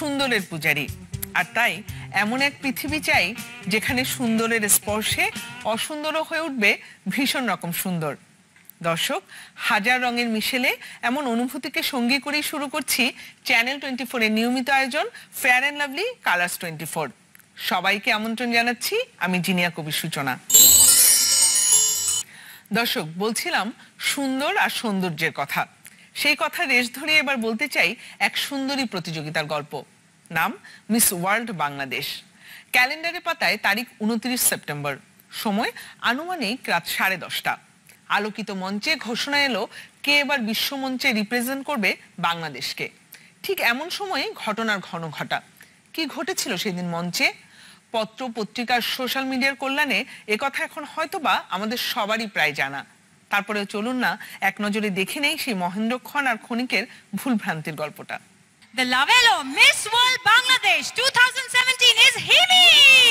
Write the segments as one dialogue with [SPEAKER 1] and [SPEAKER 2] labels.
[SPEAKER 1] সুন্দরের পূজারী, আর তাই এমন এক পৃথিবী চাই যেখানে সুন্দরের স্পর্শে অসুন্দরও হয়ে উঠবে ভীষণ রকম সুন্দর। দর্শক, হাজার রঙের মিশেলে এমন অনুভূতিকে সঙ্গী করেই শুরু করছি চ্যানেল 24 এর নিয়মিত আয়োজন ফেয়ার অ্যান্ড লাভলি কালার্স 24। সবাইকে আমন্ত্রণ জানাচ্ছি, আমি জিনিয়া কবির সূচনা। দর্শক, বলছিলাম সুন্দর আর সৌন্দর্যের কথা। সেই কথা রেশ ধরে এবার বলতে চাই এক সুন্দরী প্রতিযোগিতার গল্প। নাম মিস ওয়ার্ল্ড বাংলাদেশ। ক্যালেন্ডারের পাতায় তারিখ 29 সেপ্টেম্বর, সময় আনুমানিক রাত 10:30। আলোকিত মঞ্চে ঘোষণা এলো কে এবার বিশ্বমঞ্চে রিপ্রেজেন্ট করবে বাংলাদেশকে। ঠিক এমন সময় ঘটনার ঘন ঘটা। কি ঘটেছিল সেদিন মঞ্চে? পত্র পত্রিকার সোশ্যাল মিডিয়ার কল্যাণে একথা এখন হয়তোবা আমাদের সবারই প্রায় জানা। তারপরেও চলুন না এক নজরে দেখে নেই সেই মহেন্দ্রক্ষণ আর ক্ষণিকের ভুলভ্রান্তির গল্পটা।
[SPEAKER 2] The Lavelo Miss World Bangladesh 2017 is Himi!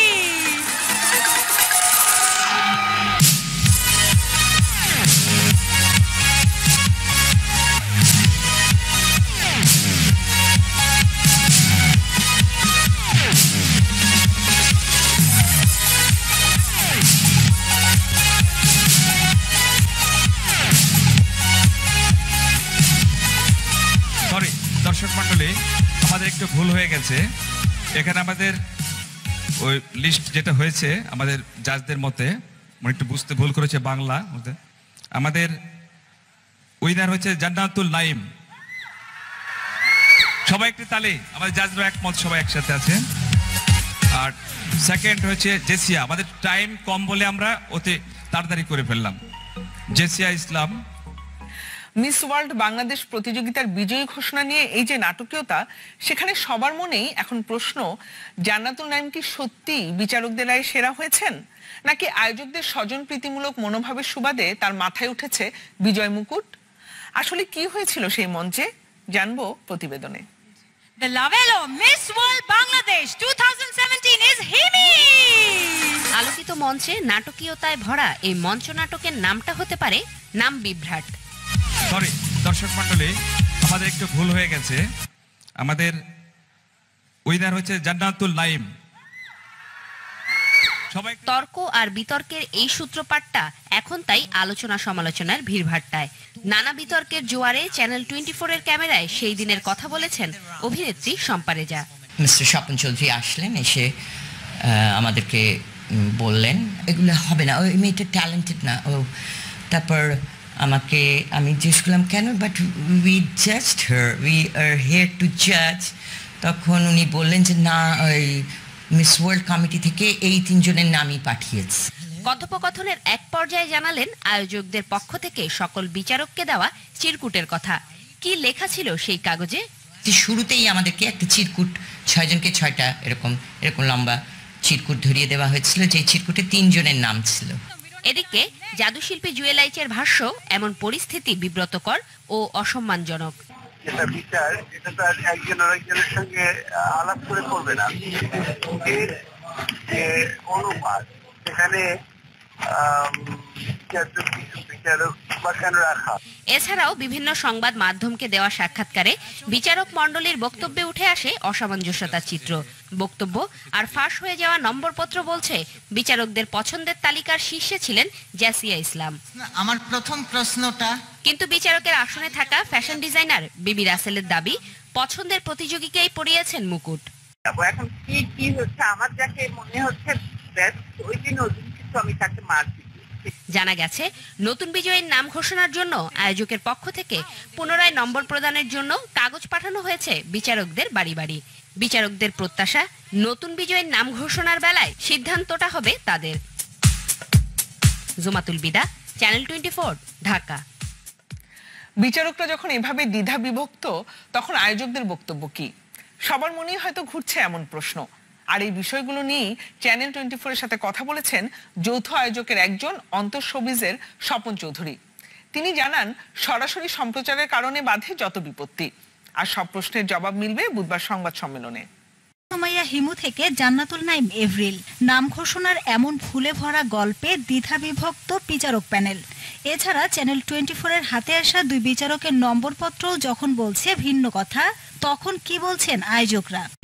[SPEAKER 3] দর্শক মণ্ডলী, আমাদের একটু ভুল হয়ে গেছে। এখানে আমাদের ওই লিস্ট যেটা হয়েছে আমাদের জাজদের মতে একটু বুঝতে ভুল করেছে বাংলা। আমাদের উইনার হচ্ছে জান্নাতুল নাইম। সবাই একটু তালি, আমাদের জাজরা একমত, সবাই একসাথে আছে। আর সেকেন্ড হচ্ছে জেসিয়া। আমাদের টাইম কম বলে আমরা অতি তাড়াতাড়ি করে ফেললাম। জেসিয়া ইসলাম।
[SPEAKER 1] মিস ওয়ার্ল্ড বাংলাদেশ প্রতিযোগিতার বিজয়ী ঘোষণা নিয়ে এই যে নাটকীয়তা, সেখানে সবার মনেই এখন প্রশ্ন, জান্নাতুল নাইম কি সত্যি বিচারকদের রায়ে সেরা হয়েছেন, নাকি আয়োজকদের স্বজন প্রীতিমূলক মনোভাবের সুবাদে তার মাথায় উঠেছে বিজয় মুকুট? আসলে কি হয়েছিল সেই মঞ্চে, জানবো প্রতিবেদনে।
[SPEAKER 2] The Lavelo Miss World Bangladesh 2017 is Himi!
[SPEAKER 4] আলোকিত মঞ্চে নাটকীয়তায় ভরা এই মঞ্চ নাটকের নামটা হতে পারে নাম বিভ্রাট।
[SPEAKER 3] সরি দর্শক মণ্ডলী, আমাদের একটু ভুল হয়ে গেছে। আমাদের উইনার হচ্ছে জান্নাতুল নাইম। সবাই
[SPEAKER 4] তর্ক আর বিতর্কের এই সূত্রপাতটা এখন তাই আলোচনা সমালোচনার ভিড়ভাট্টায়। নানা বিতর্কের জোয়ারে চ্যানেল 24 এর ক্যামেরায় সেই দিনের কথা বলেছেন অভিনেত্রী শম্পা রেজা।
[SPEAKER 5] মিস্টার স্বপন চৌধুরী আসলেন, এসে আমাদেরকে বললেন এগুলো হবে না, ওই মেয়েটা ট্যালেন্টেড না। ও তারপর আমি জিজ্ঞেস করলাম কেন, but we just we are here to জাজ। তখন উনি বললেন যে না, ওই মিস ওয়ার্ল্ড কমিটি থেকে এই 3 জনের নামই পাঠিয়েছে।
[SPEAKER 4] কথোপকথনের এক পর্যায়ে জানালেন আয়োজকদের পক্ষ থেকে সকল বিচারককে দেওয়া চিরকুটের কথা। কি লেখা ছিল সেই কাগজে?
[SPEAKER 5] শুরুতেই আমাদেরকে একটা চিরকুট, 6 জনকে 6টা এরকম লম্বা চিরকুট ধরিয়ে দেওয়া হয়েছিল, যে চিরকুটে 3 জনের নাম ছিল।
[SPEAKER 4] এদিকে জাদুশিল্পী জুয়েল আইচের ভাষ্য, এমন পরিস্থিতি বিব্রতকর ও অসম্মানজনক।
[SPEAKER 6] এটা বিচার, এটা তো একজন আরেকজনের সঙ্গে আলাপ করে করবে না। অনুপাত সেখানে
[SPEAKER 4] এছাড়াও বিভিন্ন সংবাদ মাধ্যমকে দেওয়া সাক্ষাৎকারে বিচারক মণ্ডলীর বক্তব্যে উঠে আসে অসামঞ্জস্যতার চিত্র। বক্তব্য আর ফাঁস হয়ে যাওয়া নম্বরপত্র বলছে বিচারকদের পছন্দের তালিকার শীর্ষে ছিলেন জেসিয়া ইসলাম।
[SPEAKER 7] আমার প্রথম প্রশ্নটা,
[SPEAKER 4] কিন্তু বিচারকের আসনে থাকা ফ্যাশন ডিজাইনার বিবি রাসেলের দাবি, পছন্দের প্রতিযোগীকেই পরিয়েছেন মুকুট।
[SPEAKER 8] এখন কি হচ্ছে, আমার যাকে মনে হচ্ছে ওই দিন আমি তাকে মারছি।
[SPEAKER 4] জানা গেছে নতুন বিজয়ীর নাম ঘোষণার জন্য আয়োজকের পক্ষ থেকে পুনরায় নম্বর প্রদানের জন্য কাগজ পাঠানো হয়েছে বিচারকদের বাড়ি বাড়ি। বিচারকদের প্রত্যাশা, নতুন বিজয়ীর নাম ঘোষণার বেলায় সিদ্ধান্তটা হবে তাদের। জুমাতুল বিদা, চ্যানেল 24, ঢাকা।
[SPEAKER 1] বিচারকরা যখন এভাবে দ্বিধা বিভক্ত, তখন আয়োজকদের বক্তব্য কি? সবার মনেই হয়তো ঘুরছে এমন প্রশ্ন। আর এই বিষয়গুলো নিয়ে চ্যানেল 24 এর সাথে কথা বলেছেন যৌথ আয়োজকের একজন অন্তর শোবিজের স্বপন চৌধুরী। তিনি জানান, সরাসরি সম্প্রচারের কারণে বাধে যত বিপত্তি, আর সব প্রশ্নের জবাব মিলবে বুধবার সংবাদ সম্মেলনে।
[SPEAKER 2] সুমাইয়া হিমু থেকে জান্নাতুল নাইম এভরিল। নাম ঘোষণার এমন ভুলে ভরা গল্পে দ্বিধা বিভক্ত বিচারক প্যানেল। এছাড়া চ্যানেল 24 এর হাতে আসা 2 বিচারকের নম্বরপত্রও যখন বলছে ভিন্ন কথা, তখন কি বলছেন আয়োজকরা?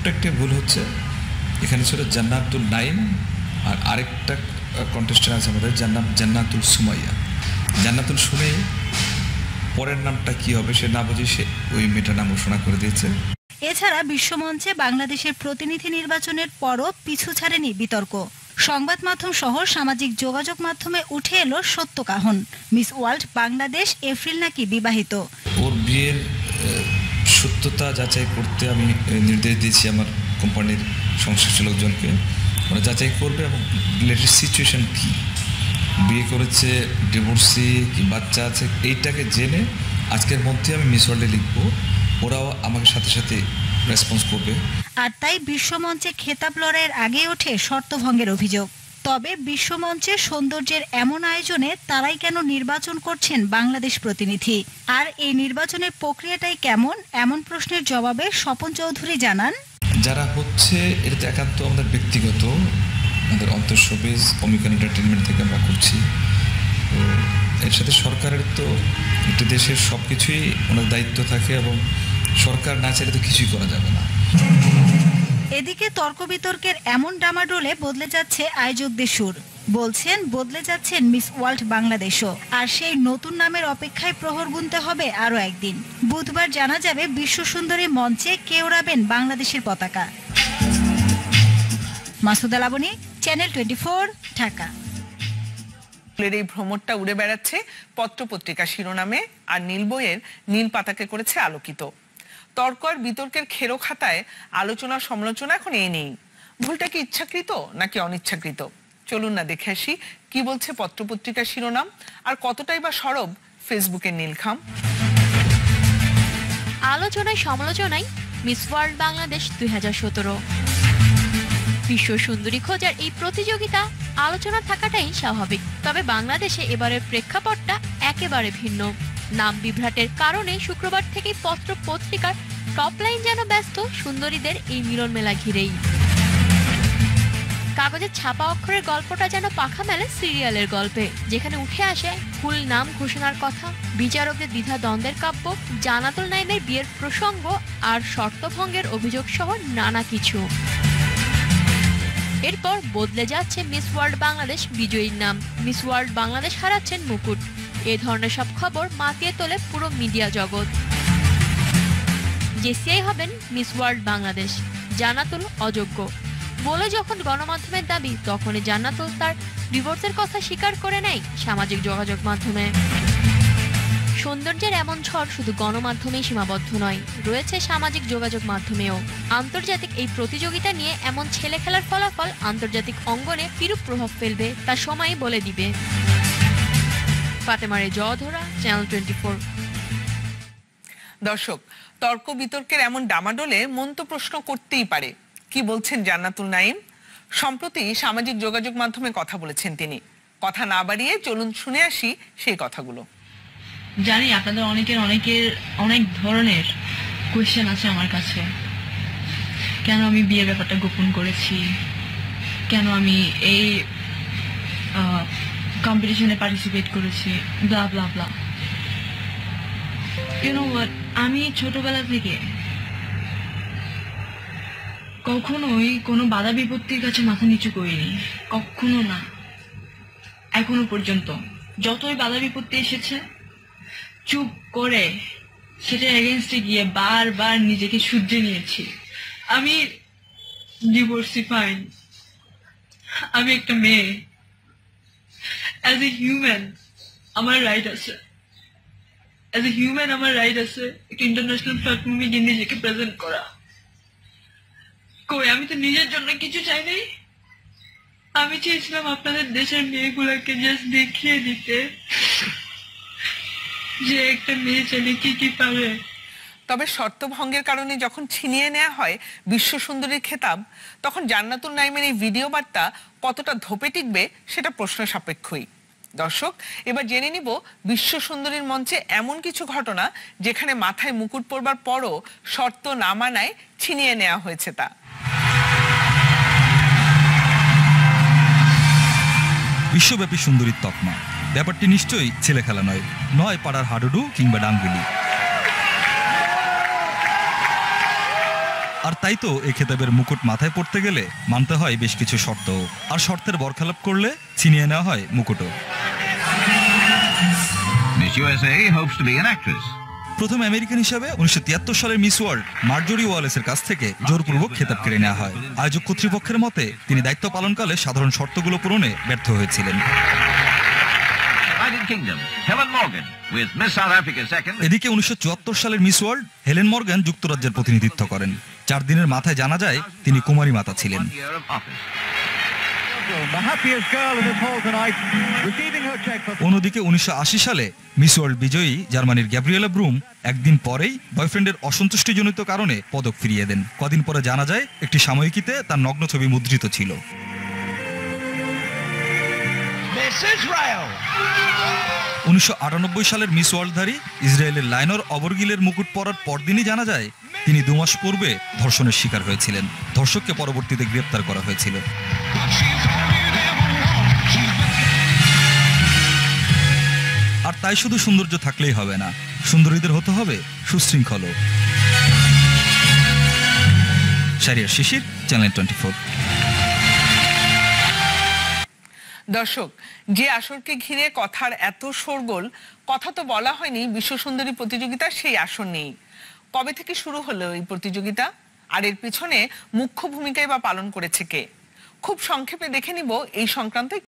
[SPEAKER 3] একটা ভুল হচ্ছে, এখানে ছিল জান্নাতুল নাইম, আর আরেকটা কন্টেস্টেন্ট আছে আমাদের, যার নাম জান্নাতুল সুমাইয়া। জান্নাতুল শুনে পরের নামটা কি হবে সে না বুঝে সে ওই মেয়েটার নাম ঘোষণা করে দিয়েছে।
[SPEAKER 2] এছাড়া বিশ্বমঞ্চে বাংলাদেশের প্রতিনিধি নির্বাচনের পরও পিছু ছাড়েনি বিতর্ক। সংবাদ মাধ্যম সহ সামাজিক যোগাযোগ মাধ্যমে উঠে এলো সত্য কাহন, মিস ওয়ার্ল্ড বাংলাদেশ এপ্রিল নাকি বিবাহিত।
[SPEAKER 3] ওর বিয়ের সত্যতা যাচাই করতে আমি নির্দেশ দিয়েছি আমার কোম্পানির সংশ্লিষ্ট লোকজনকে, ওরা যাচাই করবে এবং লেটেস্ট সিচুয়েশন কী, বিয়ে করেছে, ডিভোর্সি কি বাচ্চা আছে, এইটাকে জেনে আজকের মধ্যে আমি মিস ওয়ার্ল্ডে লিখবো, ওরাও আমাকে সাথে সাথে রেসপন্স করবে।
[SPEAKER 2] আর তাই বিশ্বমঞ্চে খেতাব লড়াইয়ের আগে ওঠে শর্তভঙ্গের অভিযোগ। তবে বিশ্বমঞ্চে সৌন্দর্যের এমন আয়োজনে তারাই কেন নির্বাচন করছেন বাংলাদেশ প্রতিনিধি, আর এই নির্বাচনের প্রক্রিয়াটাই কেমন, এমন প্রশ্নের জবাবে স্বপন চৌধুরী জানান,
[SPEAKER 3] যারা হচ্ছে এটা তো একান্ত আমাদের ব্যক্তিগত, আমাদের অন্তঃশোবিজ অমিকান এন্টারটেনমেন্ট থেকে আমরা করছি। তো এর সাথে সরকারের তো একটি দেশের সব কিছুই ওনার দায়িত্ব থাকে এবং সরকার না চাইলে তো কিছুই করা যাবে না।
[SPEAKER 2] এদিকে তর্ক বিতর্কের এমন ডামাডোলে বদলে যাচ্ছে আয়োজকদের সুর। বলছেন বদলে যাচ্ছেন মিস ওয়ার্ল্ড বাংলাদেশও, আর সেই নতুন নামের অপেক্ষায় প্রহর গুনতে হবে আরও একদিন। বুধবার জানা যাবে বিশ্ব সুন্দরী মঞ্চে কে ওড়াবেন বাংলাদেশের পতাকা। মাসুদা লাবনী, চ্যানেল 24, ঢাকা।
[SPEAKER 1] এই ভ্রমণটা উড়ে বেড়াচ্ছে পত্রপত্রিকা শিরোনামে, আর নীল বইয়ের নীল পাতাকে করেছে আলোকিত। তর্ক আর বিতর্কের খেরো খাতায় আলোচনা সমালোচনা এখন এই নেই। ভুলটা কি ইচ্ছাকৃত নাকি অনিচ্ছাকৃত? চলুন না দেখে আসি কি বলছে পত্রপত্রিকার শিরোনাম, আর কতটাই বা সরব ফেসবুকের নীলখাম।
[SPEAKER 4] আলোচনায় সমালোচনায় মিস ওয়ার্ল্ড বাংলাদেশ 2017। বিশ্ব সুন্দরী খোঁজার এই প্রতিযোগিতা আলোচনা থাকাটাই স্বাভাবিক, তবে বাংলাদেশে এবারের প্রেক্ষাপটটা একেবারে ভিন্ন। নাম বিভ্রাটের কারণে শুক্রবার থেকেই পত্র পত্রিকার টপলাইন যেন ব্যস্ত সুন্দরীদের এই মিলন মেলা ঘিরেই। কাগজের ছাপা অক্ষরের গল্পটা যেন পাখা মেলে সিরিয়ালের গল্পে, যেখানে উঠে আসে ভুল নাম ঘোষণার কথা, বিচারকদের দ্বিধা দ্বন্দ্বের কাব্য, জান্নাতুল নাইমের বিয়ের প্রসঙ্গ আর শর্তভঙ্গের অভিযোগ সহ নানা কিছু। এরপর বদলে যাচ্ছে মিস ওয়ার্ল্ড বাংলাদেশ বিজয়ীর নাম, মিস ওয়ার্ল্ড বাংলাদেশ হারাচ্ছেন মুকুট। এ ধরনের সব খবর মাতিয়ে তোলে পুরো মিডিয়া জগৎ। জেসিআই হবেন মিস ওয়ার্ল্ড বাংলাদেশ, জান্নাতুল অযোগ্য বলে যখন গণমাধ্যমের দাবি, তখনই জান্নাতুল তার ডিভোর্সের কথা স্বীকার করে নেয় সামাজিক যোগাযোগ মাধ্যমে। সৌন্দর্যের এমন ঝড় শুধু গণমাধ্যমেই সীমাবদ্ধ নয়, রয়েছে সামাজিক যোগাযোগ মাধ্যমেও। আন্তর্জাতিক এই প্রতিযোগিতা নিয়ে এমন ছেলে খেলার ফলাফল আন্তর্জাতিক অঙ্গনে কিরূপ প্রভাব ফেলবে তা সময়ই বলে দিবে। ফাতেমারে জধরা, চ্যানেল 24।
[SPEAKER 1] দর্শক, তর্ক বিতর্কের এমন ডামাডোলে মন তো প্রশ্ন করতেই পারে, কি বলছেন জান্নাতুল নাইম? সম্প্রতি সামাজিক যোগাযোগ মাধ্যমে কথা বলেছেন তিনি। কথা না বাড়িয়ে চলুন শুনে আসি সেই কথাগুলো।
[SPEAKER 9] জানি আপনাদের অনেক ধরনের কোয়েশ্চেন আছে আমার কাছে। কেন আমি বিয়ের ব্যাপারটা গোপন করেছি, কেন আমি এই কম্পিটিশনে পার্টিসিপেট করেছি, blah blah blah. You know what, আমি ছোটবেলা থেকে কখনোই কোনো বাধা বিপত্তির কাছে মাথা নিচু করিনি, কখনো না। এখনো পর্যন্ত যতই বাধা বিপত্তি এসেছে, চুপ করে সেটা এগেনস্টে গিয়ে বারবার নিজেকে শুধরে নিয়েছি। আমি ডিভোর্সি ফাইন, আমি একটা মেয়ে, অ্যাজ এ হিউম্যান আমার রাইট আছে, অ্যাজ এ হিউম্যান আমার রাইট আছে একটা ইন্টারন্যাশনাল প্ল্যাটফর্মে গিয়ে নিজেকে প্রেজেন্ট করা। কই, আমি তো নিজের জন্য কিছু চাই নাই। আমি চেয়েছিলাম আপনাদের দেশের মেয়েগুলোকে জাস্ট দেখিয়ে দিতে যে একটা মেয়ে ছেলে কি কি পারে।
[SPEAKER 1] তবে শর্তভঙ্গের কারণে যখন ছিনিয়ে নেওয়া হয় বিশ্ব সুন্দরীর খেতাব, তখন জান্নাতুল নাইমের এই ভিডিও বার্তা কতটা ধোপে টিকবে সেটা প্রশ্ন সাপেক্ষই। দর্শক, এবার জেনে নিব বিশ্ব সুন্দরীর মঞ্চে এমন কিছু ঘটনা যেখানে মাথায় মুকুট পরবার পরও শর্ত না মানায় ছিনিয়ে নেওয়া হয়েছে তা।
[SPEAKER 10] বিশ্বব্যাপী সুন্দরীর তকমা, ব্যাপারটি নিশ্চয়ই ছেলে খেলা নয় পাড়ার হাডুডু কিংবা ডাঙ্গুলি। আর তাই তো এই খেতাবের মুকুট মাথায় পড়তে গেলে মানতে হয় বেশ কিছু শর্ত, আর শর্তের বরখেলাপ করলে ছিনিয়ে নেওয়া হয় মুকুটও।
[SPEAKER 11] Miss USA hopes to be an actress.
[SPEAKER 10] প্রথম আমেরিকান হিসাবে 1973 সালের মিস ওয়ার্ল্ড মার্জরি ওয়ালেসের কাছ থেকে জোরপূর্বক খেতাব কেড়ে নেওয়া হয়। আয়োজক কর্তৃপক্ষের মতে তিনি দায়িত্ব পালনকালে সাধারণ শর্তগুলো পূরণে ব্যর্থ হয়েছিলেন। এদিকে 1974 সালের মিস ওয়ার্ল্ড হেলেন মর্গান যুক্তরাজ্যের প্রতিনিধিত্ব করেন। 4 দিনের মাথায় জানা যায় তিনি কুমারী মাতা ছিলেন। অন্যদিকে 1980 সালে মিস ওয়ার্ল্ড বিজয়ী জার্মানির গ্যাব্রিয়েলা ব্রুম একদিন পরেই বয়ফ্রেন্ডের অসন্তুষ্টিজনিত কারণে পদক ফিরিয়ে দেন। কদিন পরে জানা যায় একটি সাময়িকীতে তার নগ্ন ছবি মুদ্রিত ছিল। 1998 সালের মিস ওয়ার্ল্ডধারী ইসরায়েলের লাইনর অবরগিলের মুকুট পরার পরদিনই জানা যায় তিনি 2 মাস পূর্বে ধর্ষণের শিকার হয়েছিলেন। ধর্ষককে পরবর্তীতে গ্রেপ্তার করা হয়েছিল। আর তাই শুধু সৌন্দর্য থাকলেই হবে না, সুন্দরীদের হতে হবে সুশৃঙ্খল। শাহরিয়ার শিশির, চ্যানেল 24।
[SPEAKER 1] দর্শক, যে আসরকে ঘিরে কথার এত শোরগোল, কথা তো বলা হয়নি বিশ্ব সুন্দরী প্রতিযোগিতার সেই আসর নেই। কবে থেকে শুরু হলো এই প্রতিযোগিতা, আর এর পিছনে মুখ্য ভূমিকাই বা পালন করেছে কে? খুব সংক্ষেপে দেখে নিব এই সংক্রান্ত